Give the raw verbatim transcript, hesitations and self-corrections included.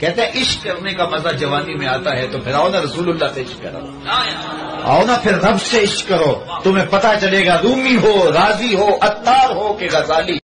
कहते हैं इश्क करने का मजा जवानी में आता है, तो फिर आओ ना रसूलुल्लाह से इश्क करो, आओ ना फिर रब से इश्क करो, तुम्हें पता चलेगा रूमी हो, राजी हो, अत्तार हो कि गजाली।